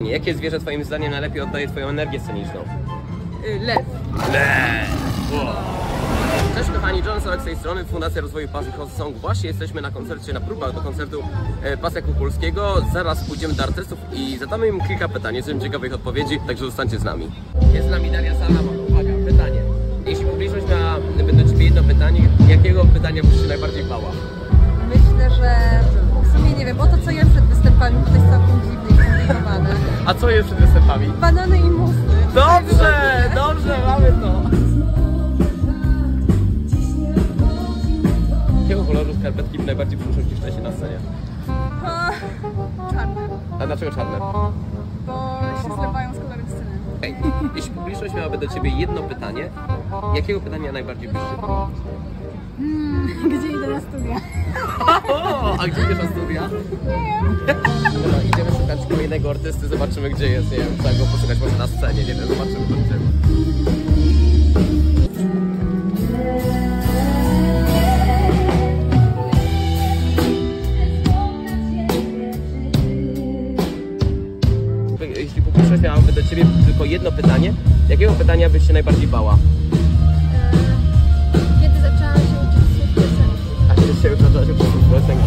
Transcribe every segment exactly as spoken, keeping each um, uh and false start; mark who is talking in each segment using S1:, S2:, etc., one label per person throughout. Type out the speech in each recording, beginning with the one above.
S1: Świetnie. Jakie zwierzę twoim zdaniem najlepiej oddaje twoją energię sceniczną?
S2: Y, lew.
S1: Lew! Wow. Cześć kochani, John Solek z tej strony, Fundacja Rozwoju Pasji Host Song. Właśnie jesteśmy na koncercie, na próbach do koncertu e, Pasja Kukulskiego. Zaraz pójdziemy do artystów i zadamy im kilka pytań. Jestem ciekawy ich odpowiedzi, także zostańcie z nami. Jest z nami Daria Salama. Uwaga, pytanie. Jeśli publiczność miałaby do ciebie jedno pytanie, jakiego pytania byś się najbardziej bała?
S2: Myślę, że w sumie nie wiem, o to co ja przed występami, to jest całkiem dziwne i skomplikowane.
S1: A co jest przed występami?
S2: Banany i musy.
S1: Dobrze, dobrze, mamy to. Jakiego koloru skarpetki najbardziej przynoszą ci szczęście na scenie?
S2: A, czarne,
S1: A dlaczego czarne?
S2: bo się zlewają z kolorem sceny.
S1: Ej, jeśli publiczność miałaby do ciebie jedno pytanie, jakiego pytania najbardziej byś się bała?
S2: Hmm, gdzie idę na studia?
S1: O, a gdzie idziesz na studia?
S2: Nie wiem.
S1: Dobra, idziemy szukać kolejnego artysty, zobaczymy gdzie jest, nie wiem, trzeba go poszukać może na scenie, nie wiem, zobaczymy co gdzie. Jeśli publiczność miałaby do ciebie tylko jedno pytanie, jakiego pytania byś się najbardziej bała?
S2: Kiedy zaczęłam się uczyć słów piosenki?
S1: A kiedy się już zaczęła się uczyć piosenki?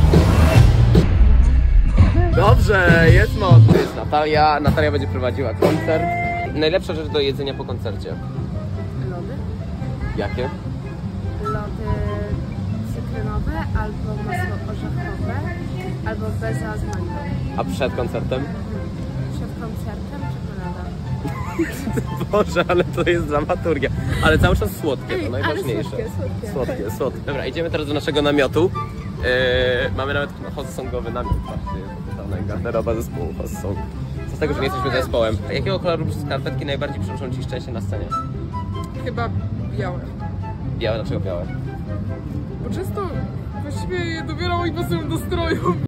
S1: Dobrze, jest moc. To jest Natalia. Natalia będzie prowadziła koncert. Najlepsza rzecz do jedzenia po koncercie?
S2: Lody.
S1: Jakie?
S2: Lody cytrynowe, albo masło orzechowe, albo beza z mango.
S1: A przed koncertem?
S2: Przed koncertem czekolada.
S1: Boże, ale to jest dramaturgia. Ale cały czas słodkie, to
S2: Ej,
S1: najważniejsze.
S2: ale słodkie, słodkie.
S1: Słodkie, słodkie. Dobra, idziemy teraz do naszego namiotu. Eee, mamy nawet host songowy namiot. Patrzcie, jest totalna garderoba zespołu host song. Co z tego, że nie jesteśmy zespołem. A jakiego koloru skarpetki najbardziej przynoszą ci szczęście na scenie?
S3: Chyba białe.
S1: Białe, dlaczego białe?
S3: Bo często właściwie je dobiorą i pasują do stroju.